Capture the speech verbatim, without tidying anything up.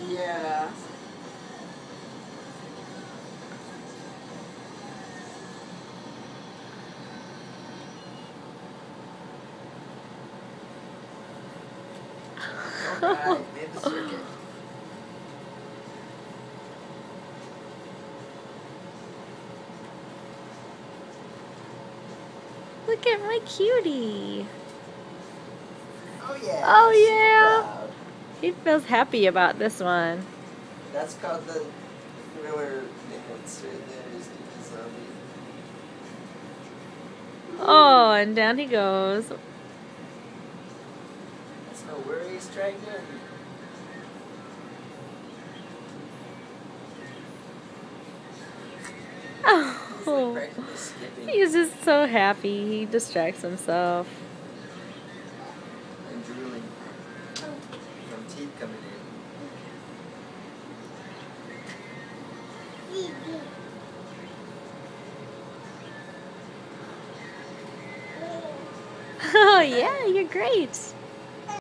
Yeah. Alright, made the circuit. Look at my cutie. Oh yeah. Oh super yeah. proud. He feels happy about this one. That's called the thriller dance right there. Is the zombie. Oh, and down he goes. That's no worries, Dragon. He's like Oh, practically skipping. he's just so happy. He distracts himself. And drooling. From teeth coming in. Oh yeah, you're great.